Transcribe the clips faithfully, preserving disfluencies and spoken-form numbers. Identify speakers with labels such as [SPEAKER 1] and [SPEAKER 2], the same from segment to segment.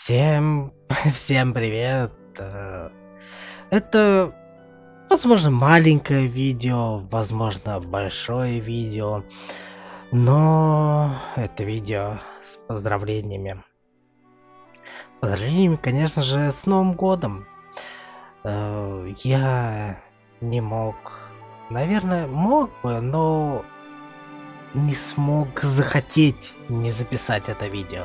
[SPEAKER 1] Всем, всем привет. э, Это, возможно, маленькое видео, возможно, большое видео, но это видео с поздравлениями. Поздравлениями, конечно же, с Новым годом. Э, Я не мог, наверное, мог бы, но не смог захотеть не записать это видео.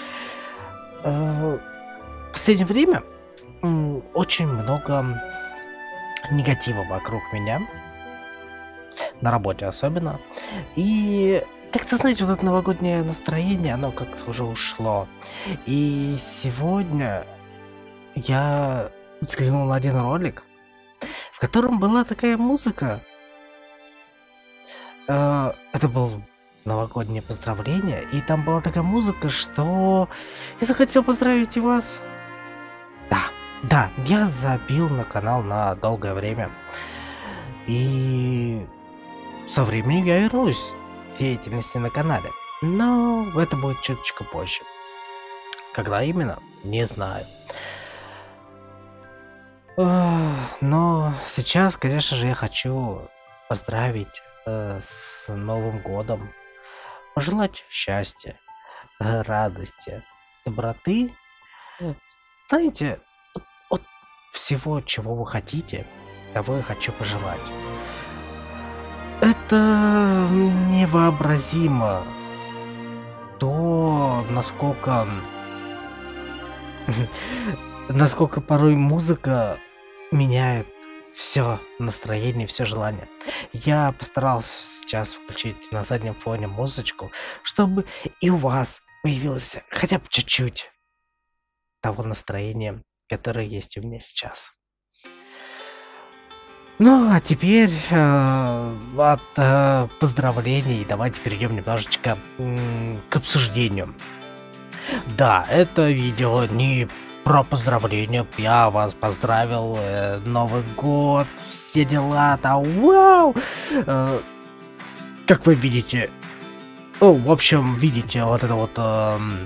[SPEAKER 1] Э, В последнее время м, очень много негатива вокруг меня, на работе особенно. И как-то, знаете, вот это новогоднее настроение, оно как-то уже ушло. И сегодня я взглянул на один ролик, в котором была такая музыка. Э, Это был новогоднее поздравление, и там была такая музыка, что я захотел поздравить и вас. Да, да, я забил на канал на долгое время. И со временем я вернусь к деятельности на канале. Но это будет чуточку позже. Когда именно, не знаю. Ах, Но сейчас, конечно же, я хочу поздравить э, с Новым годом. Пожелать счастья, э, радости, доброты. М, Знаете, вот, вот всего, чего вы хотите, того я хочу пожелать. Это невообразимо то, насколько насколько порой музыка меняет все настроение, все желание. Я постарался сейчас включить на заднем фоне музычку, чтобы и у вас появилось хотя бы чуть-чуть того настроения, которое есть у меня сейчас. Ну, а теперь э, от э, поздравлений давайте перейдем немножечко м, к обсуждению. Да, это видео не про поздравления. Я вас поздравил, э, Новый год, все дела, да, вау! Э, как вы видите, ну, в общем, видите вот это вот эм,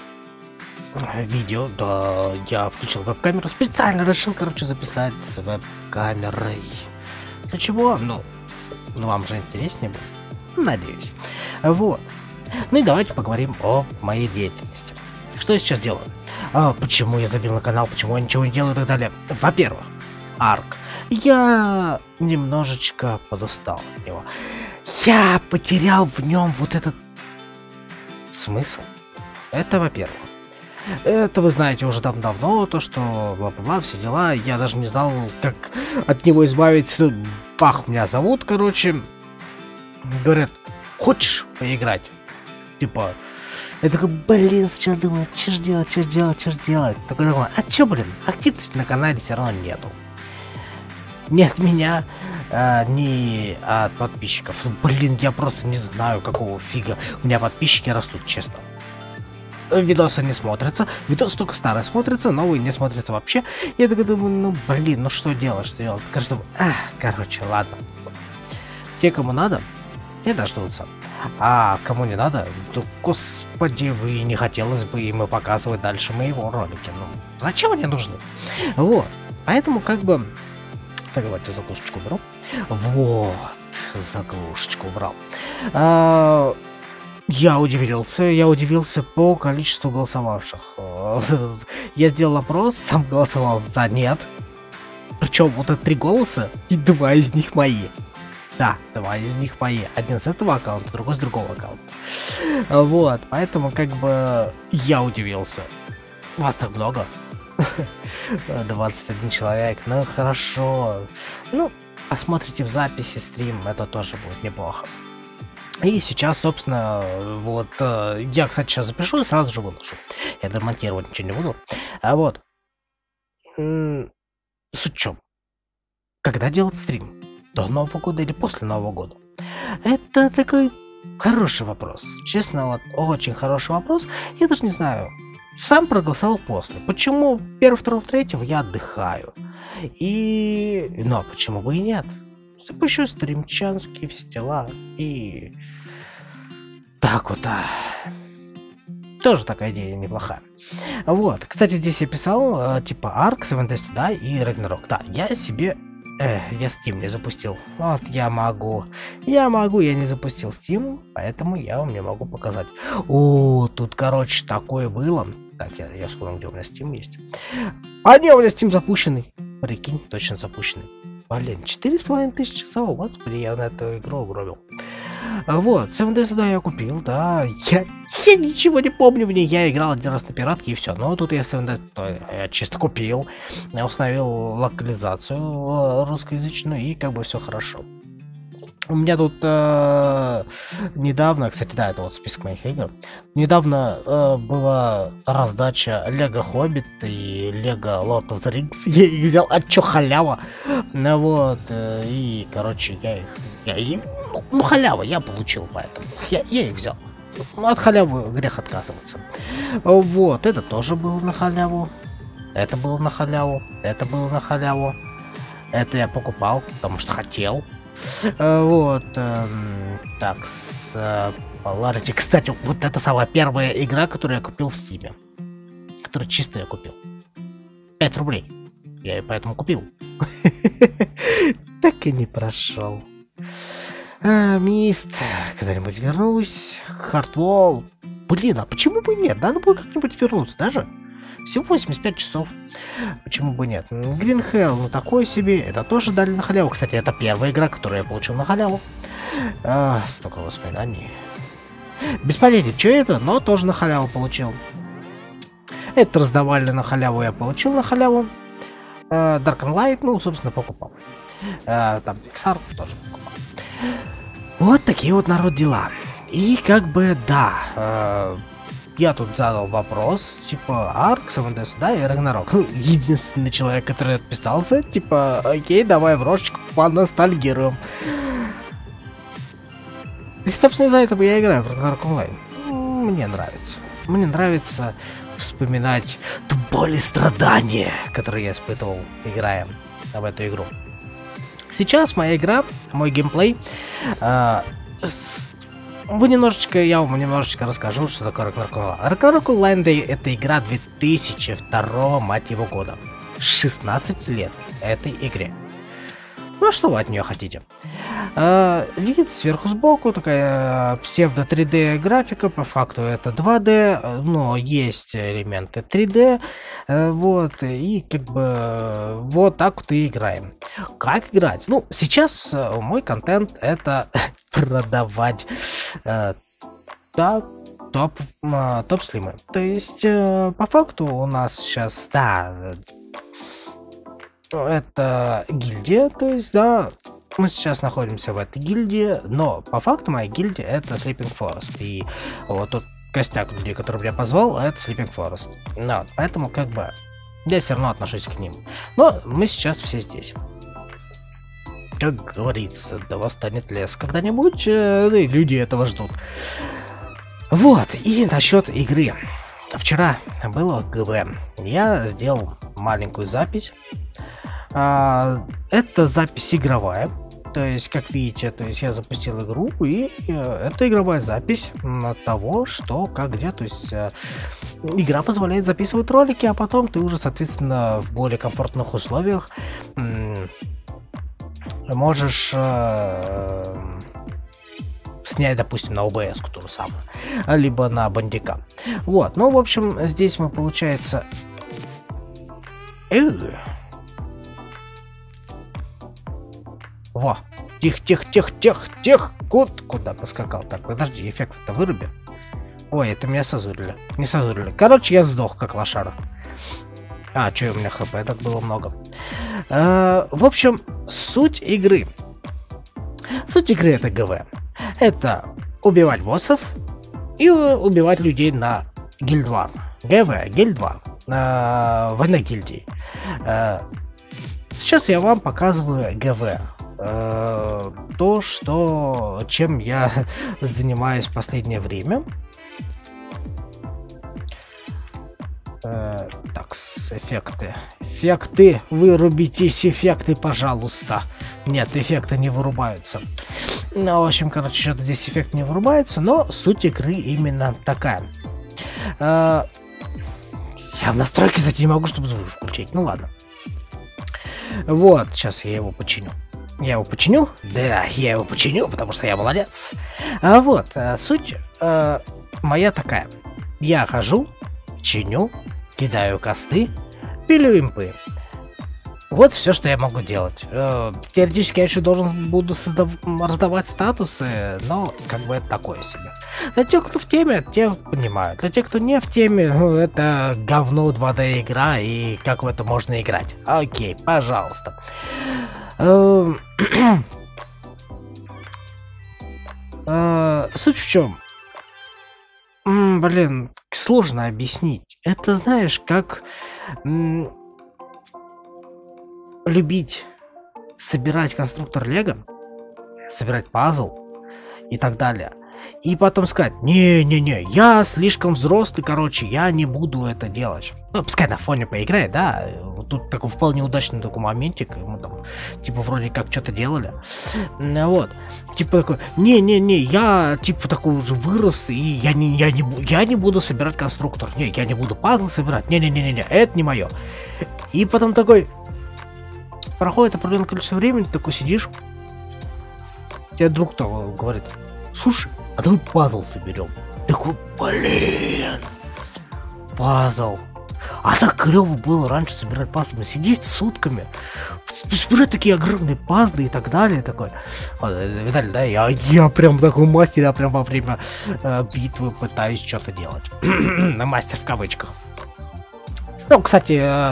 [SPEAKER 1] э, видео, да, я включил веб-камеру, специально решил, короче, записать с веб-камерой. Для чего? Ну, ну, вам же интереснее будет, надеюсь. Вот. Ну и давайте поговорим о моей деятельности. Что я сейчас делаю? А, почему я забил на канал, почему я ничего не делаю и так далее. Во-первых, Арк. Я немножечко подустал от него. Я потерял в нем вот этот смысл. Это во-первых. Это вы знаете уже давно, то что бла-бла-бла, все дела. Я даже не знал, как от него избавиться. Бах, меня зовут, короче. Говорят, хочешь поиграть? Типа, я такой, блин, сначала думал, что ж делать, что ж делать, что ж делать. Такой думаю, а чё, блин, активности на канале все равно нету. Ни от меня, а, ни от подписчиков. Ну, блин, я просто не знаю, какого фига у меня подписчики растут, честно. Видосы не смотрятся, видосы только старые смотрятся, новые не смотрятся вообще. Я такой думаю, ну блин, ну что делать, что делать? Короче, думаю, ах, короче, ладно. Те, кому надо, те дождутся. А кому не надо, то, господи, вы не хотелось бы им показывать дальше моего ролики. Ну, зачем они нужны? Вот. Поэтому как бы... Так, давайте заглушечку уберу. Вот. Заглушечку убрал. А, я удивился. Я удивился по количеству голосовавших. Я сделал опрос, сам голосовал за нет. Причем вот это три голоса, и два из них мои. Да, два из них мои. Один с этого аккаунта, другой с другого аккаунта. Вот, поэтому как бы я удивился. Вас так много? двадцать один человек, ну хорошо. Ну, посмотрите в записи стрим, это тоже будет неплохо. И сейчас, собственно, вот, э, я, кстати, сейчас запишу и сразу же выложу. Я демонтировать ничего не буду. А вот, м, суть в чем? Когда делать стрим? До Нового года или после Нового года? Это такой хороший вопрос. Честно, вот очень хороший вопрос. Я даже не знаю. Сам проголосовал после. Почему первого, второго, третьего я отдыхаю? И... Ну, а почему бы и нет? Запущу стримчанские все дела. И... Так вот, а... Тоже такая идея неплохая. Вот. Кстати, здесь я писал, э, типа, Ark, Seven Days to Die и Ragnarok. Да, я себе... Э, я Steam не запустил. Вот, я могу. Я могу, я не запустил Steam, поэтому я вам не могу показать. О, тут, короче, такое было. Так, я, я вспомнил, где у меня Steam есть. А не, у меня Steam запущенный. Прикинь, точно запущенный. Блин, четыре с половиной тысячи часов. Господи, я на эту игру угробил. Вот, Seven Days to Die я купил, да. Я, я ничего не помню в ней. Я играл один раз на пиратке и все. Но тут я Seven Days to Die я чисто купил. Я установил локализацию русскоязычную, и как бы все хорошо. У меня тут э, недавно, кстати, да, это вот список моих игр. Недавно э, была раздача Лего Хоббит и Лего Lord of the Rings. Я их взял, а чё халява? Ну вот, э, и, короче, я их... Я, и, ну, ну, халява я получил, поэтому я, я их взял. От халявы грех отказываться. Вот, это тоже было на халяву. Это было на халяву. Это было на халяву. Это я покупал, потому что хотел. Вот, эм, так, с э, Polarity, кстати, вот это самая первая игра, которую я купил в Steam. Которую чисто я купил. пять рублей. Я ее поэтому купил. Так и не прошел. Мист, когда-нибудь вернусь. Хардвол. Блин, а почему бы нет? Надо было как-нибудь вернуться даже. Всего восемьдесят пять часов. Почему бы нет? Green Hell, ну такое себе. Это тоже дали на халяву. Кстати, это первая игра, которую я получил на халяву. А, столько воспоминаний. Без понятия, что это, но тоже на халяву получил. Это раздавали на халяву, я получил на халяву. А, Dark and Light, ну, собственно, покупал. А, там Pixar тоже покупал. Вот такие вот, народ, дела. И как бы, да... А, я тут задал вопрос, типа, Ark, Seven Days to Die и Ragnarok. Ну, единственный человек, который отписался, типа, окей, давай в рожечку поностальгируем. И, собственно, из-за этого я играю в Ragnarok Online. Мне нравится. Мне нравится вспоминать ту боль и страдания, которые я испытывал, играя в эту игру. Сейчас моя игра, мой геймплей... Э, Вы немножечко, я вам немножечко расскажу, что такое Ragnarok Online. Ragnarok Online — это игра две тысячи второго, мать его, года. шестнадцать лет этой игре. Ну, что вы от нее хотите? А, вид сверху сбоку, такая псевдо три дэ графика, по факту это два дэ, но есть элементы три дэ, вот, и как бы вот так вот и играем. Как играть? Ну, сейчас мой контент — это продавать э, топ, топ, э, топ-слимы. То есть, э, по факту у нас сейчас, да, это гильдия, то есть, да, мы сейчас находимся в этой гильдии, но по факту моя гильдия — это Sleeping Forest. И вот тут костяк людей, который меня позвал, это Sleeping Forest. Ну, поэтому как бы я все равно отношусь к ним. Но мы сейчас все здесь. Как говорится, да восстанет лес когда-нибудь, э, и люди этого ждут. Вот, и насчет игры. Вчера было ГВ. Я сделал маленькую запись. А, это запись игровая. То есть, как видите, то есть я запустил игру, и э, это игровая запись от того, что, как, где. То есть э, игра позволяет записывать ролики, а потом ты уже, соответственно, в более комфортных условиях можешь э, снять, допустим, на о бэ эс, ту же самую, либо на бандика. Вот, ну, в общем, здесь мы, получается... Э Во, тих, тих, тих, тих, тих, кут, куда поскакал? Так, подожди, эффект-то выруби. Ой, это меня созурили. Не созурили. Короче, я сдох, как лошара. А, что у меня хп так было много. А, в общем, суть игры. Суть игры — это ГВ. Это убивать боссов и убивать людей на гильдвар. ГВ, гильдвар. А, война гильдии. А, сейчас я вам показываю ГВ. А, то, что, чем я занимаюсь в последнее время. Э, так, с эффекты. Эффекты, вырубитесь, эффекты, пожалуйста. Нет, эффекты не вырубаются. Ну, в общем, короче, что-то здесь эффект не вырубается, но суть игры именно такая. А, я в настройки зайти не могу, чтобы звук включить. Ну ладно. Вот, сейчас я его починю. Я его починю? Да, я его починю, потому что я молодец. А вот, а, суть а, моя такая. Я хожу, чиню, кидаю косты, пилю импы. Вот все, что я могу делать. Э, теоретически я еще должен буду создав... раздавать статусы, но как бы это такое себе. Для тех, кто в теме, те понимают. Для тех, кто не в теме, ну, это говно два дэ игра, и как в это можно играть. Окей, пожалуйста. Э, э, суть в чем? М, блин, сложно объяснить. Это знаешь, как... М, любить собирать конструктор Лего, собирать пазл и так далее. И потом сказать, не-не-не, я слишком взрослый, короче, я не буду это делать. Ну, пускай на фоне поиграет, да. Вот тут такой вполне удачный такой моментик. Мы там, типа, вроде как что-то делали. Вот. Типа такой, не-не-не, я, типа, такой уже вырос, и я не, я не, я не буду собирать конструктор. Не, я не буду пазл собирать. Не-не-не-не, это не мое. И потом такой... Проходит определенное количество времени, ты такой сидишь, тебе друг того говорит, слушай, а давай пазл соберем. Такой, блин, пазл. А так клево было раньше собирать пазлы, сидеть сутками, собирать такие огромные пазлы и так далее. Такой, Виталий, да, я, я прям такой мастер, я прям во время э, битвы пытаюсь что-то делать. Мастер в кавычках. Ну, кстати,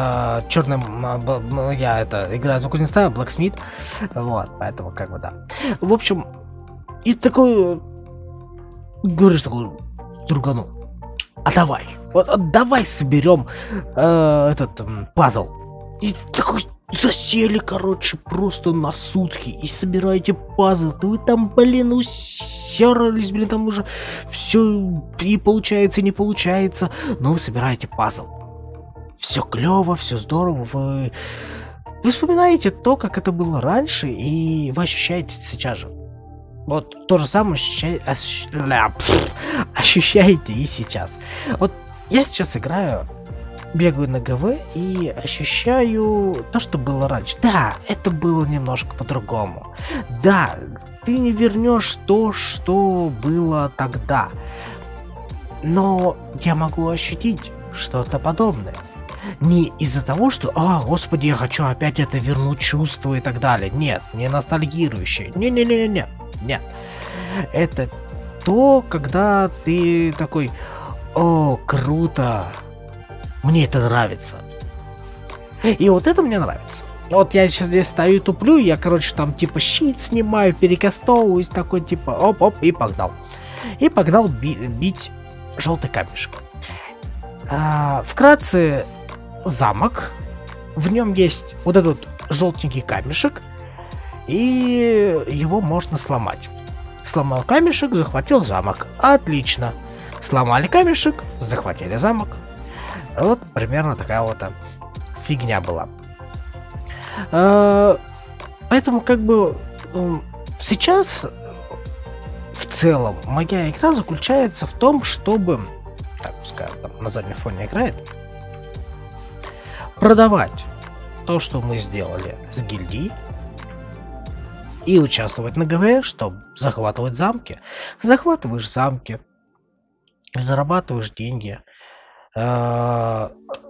[SPEAKER 1] черным я это играю за кузнеца, Blacksmith, вот, поэтому как бы да. В общем, и такой говоришь такой другану, а давай, вот а давай соберем э, этот э, пазл. И такой засели, короче, просто на сутки и собираете пазл. Да вы там, блин, усерались, блин, там уже все и получается, и не получается, но вы собираете пазл. Все клево, все здорово, вы... вы вспоминаете то, как это было раньше, и вы ощущаете сейчас же. Вот то же самое ощущаете, ощущ... ощущаете и сейчас. Вот я сейчас играю, бегаю на ГВ и ощущаю то, что было раньше. Да, это было немножко по-другому. Да, ты не вернешь то, что было тогда. Но я могу ощутить что-то подобное. Не из-за того, что, а, господи, я хочу опять это вернуть чувство и так далее. Нет, не ностальгирующее. Не-не-не-не, нет. Это то, когда ты такой, о, круто, мне это нравится. И вот это мне нравится. Вот я сейчас здесь стою и туплю, я, короче, там типа щит снимаю, перекастовываюсь, такой типа, оп-оп, и погнал. И погнал би бить желтый камешек. А, вкратце, замок, в нем есть вот этот желтенький камешек, и его можно сломать. Сломал камешек, захватил замок. Отлично. Сломали камешек, захватили замок. Вот примерно такая вот фигня была. А, поэтому как бы сейчас в целом моя игра заключается в том, чтобы, так, пускай там на заднем фоне играет, продавать то, что мы сделали с гильдией, и участвовать на ГВ, чтобы захватывать замки. Захватываешь замки, зарабатываешь деньги. Да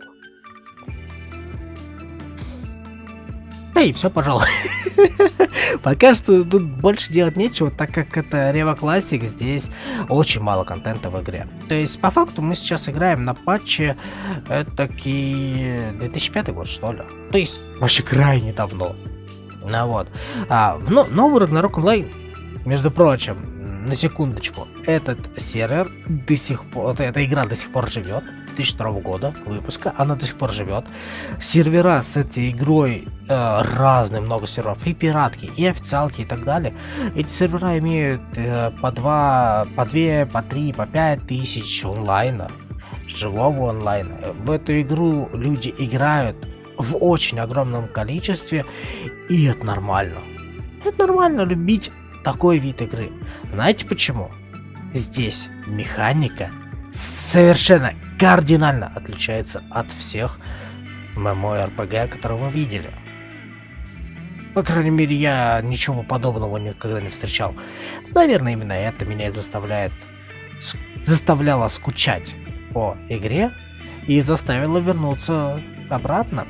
[SPEAKER 1] и все, пожалуй. Пока что тут больше делать нечего, так как это Revo Classic, здесь очень мало контента в игре. То есть, по факту, мы сейчас играем на патче, это-таки две тысячи пятый год, что ли. То есть, вообще крайне давно. Ну вот. А, но, новый Ragnarok Online, между прочим, на секундочку, этот сервер до сих пор, эта игра до сих пор живет, с две тысячи второго года выпуска, она до сих пор живет. Сервера с этой игрой э, разные, много серверов, и пиратки, и официалки, и так далее. Эти сервера имеют э, по два, по две, по три, по пять тысяч онлайна, живого онлайна. В эту игру люди играют в очень огромном количестве, и это нормально. Это нормально любить такой вид игры. Знаете почему? Здесь механика совершенно кардинально отличается от всех MMORPG, которые мы видели. По крайней мере, я ничего подобного никогда не встречал. Наверное, именно это меня и заставляет, заставляло скучать по игре и заставило вернуться обратно.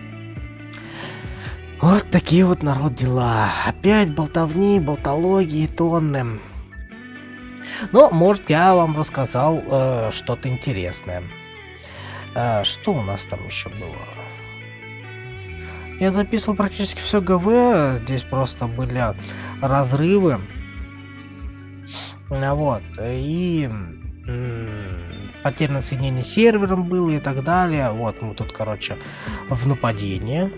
[SPEAKER 1] Вот такие вот, народ, дела. Опять болтовни, болтологии, тонны. Но, может, я вам рассказал э, что-то интересное. Э, что у нас там еще было? Я записывал практически все ГВ. Здесь просто были разрывы. Вот. И потерянное соединение с сервером было и так далее. Вот мы тут, короче, в нападении.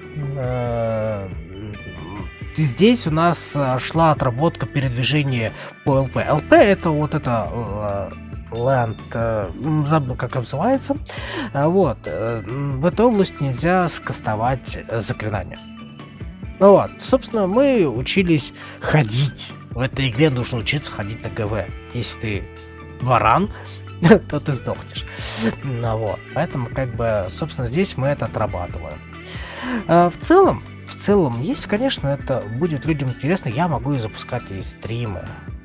[SPEAKER 1] Здесь у нас шла отработка передвижения по ЛП. ЛП это вот это Land, забыл, как называется. Вот. В этой области нельзя скастовать заклинания. Ну вот, собственно, мы учились ходить. В этой игре нужно учиться ходить на ГВ. Если ты варан, то ты сдохнешь. Ну вот, поэтому, как бы, собственно, здесь мы это отрабатываем. В целом, в целом, есть, конечно, это будет людям интересно, я могу и запускать и стримы.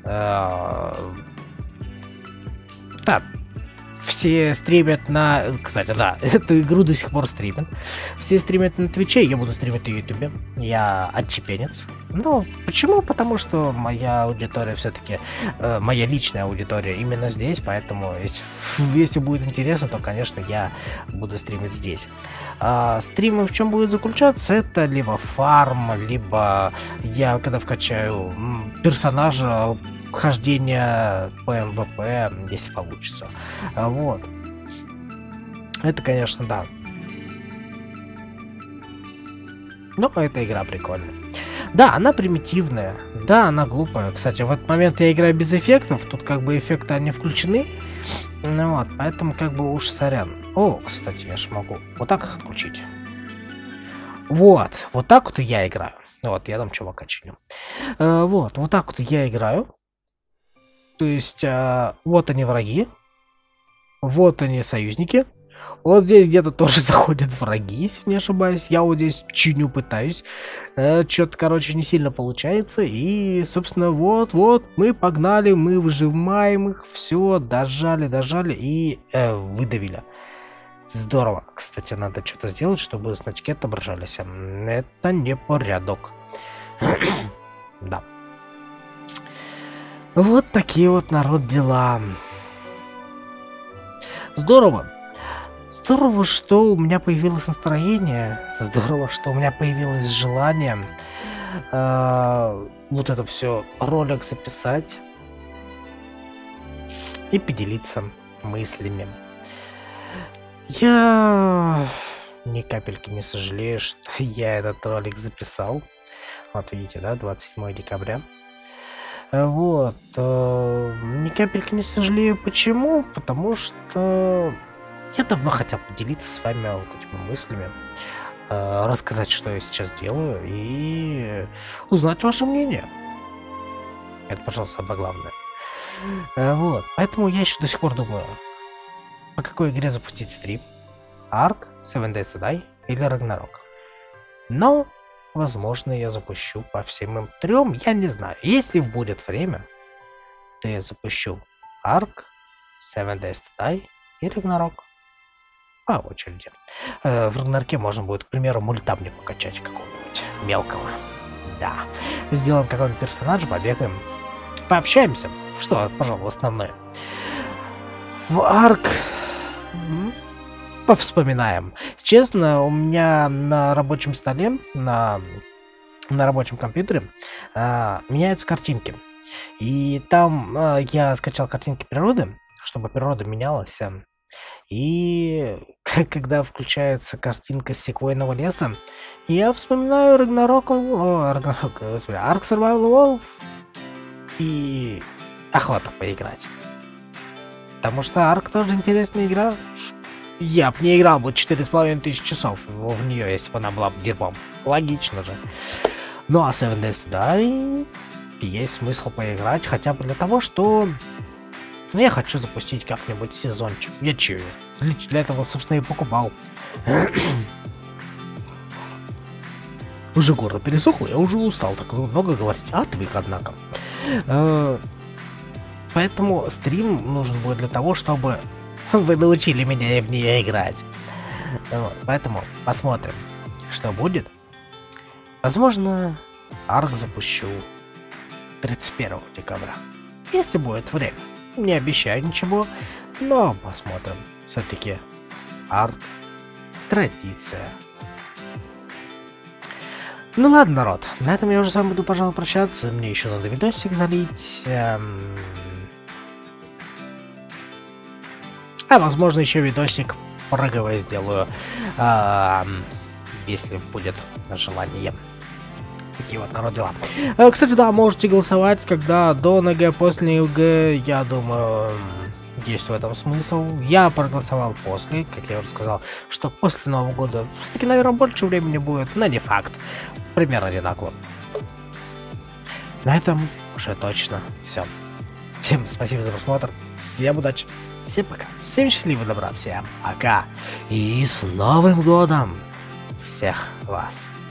[SPEAKER 1] Да, все стримят на... Кстати, да, эту игру до сих пор стримят. Все стримят на Твиче, я буду стримить на Ютубе. Я отчепенец. Ну, почему? Потому что моя аудитория все-таки... Э, моя личная аудитория именно здесь, поэтому если, если будет интересно, то, конечно, я буду стримить здесь. А, стримы в чем будет заключаться? Это либо фарм, либо я, когда вкачаю персонажа, хождение по эм вэ пэ, если получится. Вот. Это, конечно, да. Но эта игра прикольная. Да, она примитивная. Да, она глупая. Кстати, в этот момент я играю без эффектов. Тут как бы эффекты они включены. Ну вот, поэтому как бы уж сорян. О, кстати, я же могу вот так их отключить. Вот. Вот так вот и я играю. Вот, я там чувака чиню. А, вот, вот так вот я играю. То есть, а, вот они враги, вот они союзники, вот здесь где-то тоже заходят враги, если не ошибаюсь, я вот здесь чиню пытаюсь, э, что-то, короче, не сильно получается, и, собственно, вот-вот, мы погнали, мы выжимаем их, все, дожали, дожали и э, выдавили. Здорово. Кстати, надо что-то сделать, чтобы значки отображались. Это не порядок. Да. Вот такие вот, народ, дела. Здорово. Здорово, что у меня появилось настроение. Здорово, что у меня появилось желание э, вот это все ролик записать и поделиться мыслями. Я ни капельки не сожалею, что я этот ролик записал. Вот видите, да, двадцать седьмого декабря. Вот. Э, ни капельки не сожалею. Почему? Потому что я давно хотел поделиться с вами вот этими мыслями, э, рассказать, что я сейчас делаю, и узнать ваше мнение. Это, пожалуйста, самое главное. Э, вот. Поэтому я еще до сих пор думаю, по какой игре запустить стрим. Ark, Seven Days to Die или Ragnarok. Но возможно, я запущу по всем им трем, я не знаю. Если будет время, то я запущу Ark, Seven Days to Die и Ragnarok. По очереди. Э, в Рагнарке можно будет, к примеру, мультабник покачать какого-нибудь мелкого. Да. Сделаем какого-нибудь персонажа, побегаем, пообщаемся. Что, пожалуй, основное. В Ark... Повспоминаем. Честно, у меня на рабочем столе, на, на рабочем компьютере а, меняются картинки. И там а, я скачал картинки природы, чтобы природа менялась. И когда включается картинка секвойного леса, я вспоминаю Ragnarok, о, Ragnarok, господи, Ark Survival Evolved и охота поиграть. Потому что Ark тоже интересная игра. Я б не играл бы четыре с половиной тысячи часов в нее, если бы она была бы дерьмом. Логично же. Ну а Seven Days to Die есть смысл поиграть, хотя бы для того, что Но я хочу запустить как-нибудь сезончик. Я чую. Для, для этого, собственно, и покупал. Уже горло пересохло, я уже устал так много говорить. Отвык, однако. Поэтому стрим нужен будет для того, чтобы вы научили меня в нее играть. Вот, поэтому посмотрим, что будет. Возможно, арк запущу тридцать первого декабря. Если будет время. Не обещаю ничего, но посмотрим. Все-таки арк традиция. Ну ладно, народ, на этом я уже с вами буду, пожалуй, прощаться. Мне еще надо видосик залить. Эм... А возможно еще видосик про ГВ сделаю, эм... если будет желание. Такие вот, народ, дела. Э, кстати, да, можете голосовать, когда до НГ, после НГ, я думаю, есть в этом смысл. Я проголосовал после, как я уже сказал, что после Нового года все-таки, наверное, больше времени будет, но не факт. Примерно одинаково. На этом уже точно все. Всем спасибо за просмотр, всем удачи, всем пока, всем счастливого добра, всем пока. И с Новым годом всех вас!